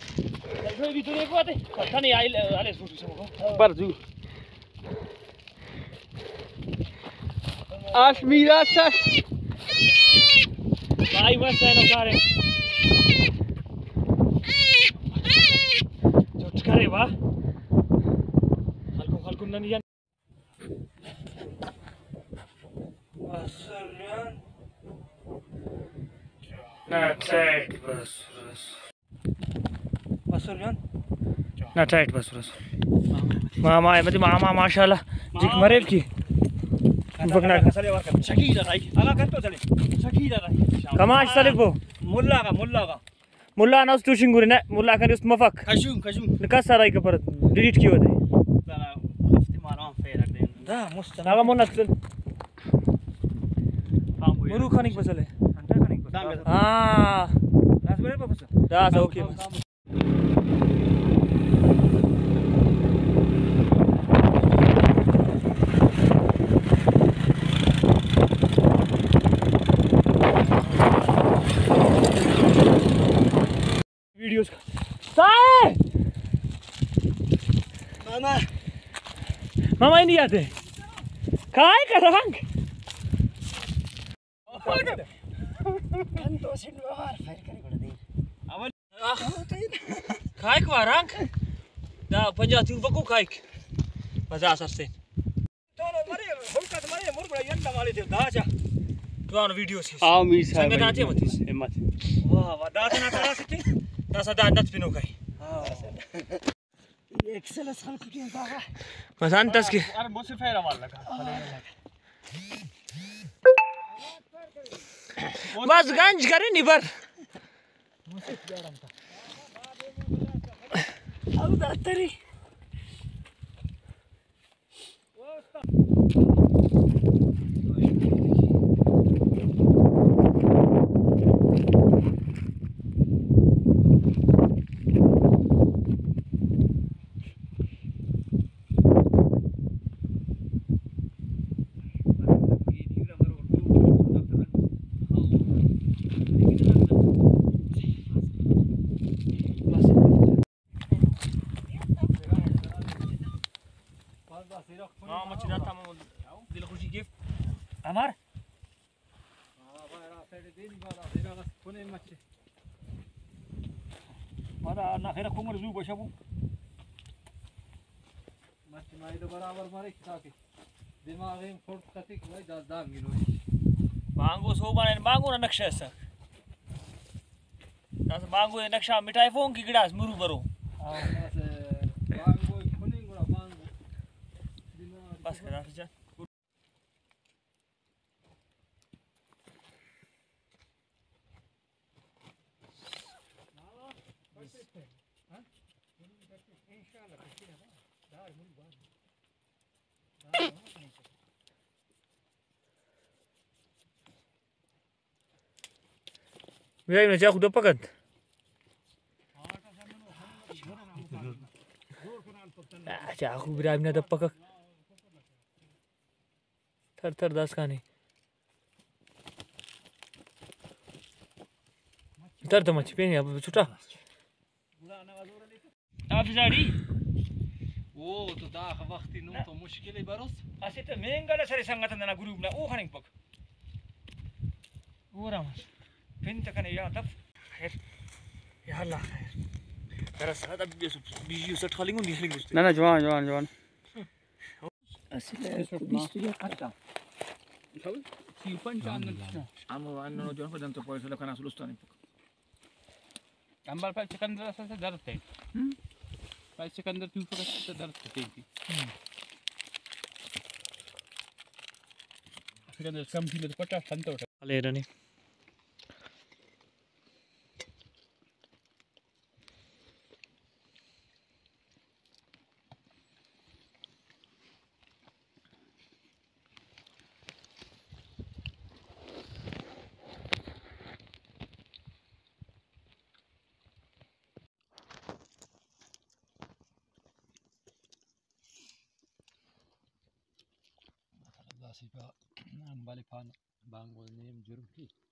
Barzu. Ashmira Sash. Vai mas sai no cara. Jot करे va. Halko nani yan. Basran. Na tight basras. Basran. Na tight basras. Mama ay mati mama mashallah. Jik marev ki. पकड़ा शकीला भाई आला कर तो चले शकीला भाई कमाश चले वो मुल्ला ना उस टूशिंग गुरे ना मुल्ला कर उस मफक खशूम निकास सारा ही कपर डिलीट किया होता है साला हफ्ते मारवां फेर रख दे दा मुस्त नागा मोना चल मुरु खाने की बसले अंडा खाने की बस हां दास बरे बस दास ओके वीडियोस साए मामा ही नहीं आते काय कर रंग काय को रंग दा पंजाब बको काय मजा सरसे तो मरे होका मरे मोर बड़ा यंदा वाले थे दाचा तो वीडियोस आओ मी साहब संगताचे मत हिम्मत वाह वाह दाचा ना करा सकते दासा दा नच पिनो काय एक्सेलेंस हल कुटिया का बस अंतस के अरे मुझसे फेरा मार लगा बस गंज करे निबर मुझसे प्यारम था अब दातरी हाँ मच्छी जाता मैं दिल खुशी गिफ्ट हमार हाँ भाई रात से दिन बारा तेरा का कोने मच्छी मारा ना खेरा कुमर जू बशाबू मच्छी मारी तो बराबर मारे खाके दिमाग में फोड़ ततिक भाई दाग गिरो बांगो सो बाने बांगो ना नक्शा ऐसा तास बांगो नक्शा मिठाई फोंग की गिलास मुरु बरो हाँ बांगो खुनी गुड़ा बांगो बस करा जा Biar ini aku udah pakai. aku biar ini ada pakai. Thar das kani. Thar तो मच्छी पेनी अब छुटा। आप जाड़ी? वो तो दाख वक्त ही नूं तो मुश्किल ही बरोस। ऐसे तो महंगा ना सारे संगठन ना ग्रुप ना वो खाने पक। वो राम। फिर तक नहीं यार तब खैर यार ला खैर। तेरा सादा बीजी उसे खालिंगो नहीं खालिंगो। ना जवान। ऐसे बीस तो खाता। Simpan jangan. Amo anu jangan pada untuk polis lekana sulustan itu. Ambal pak Sikandar saya darat teh. Pak Sikandar tu pak saya darat teh. Sikandar kam kilo tu 50 santo. Alera ni. Siapa balik pan bang boleh juruk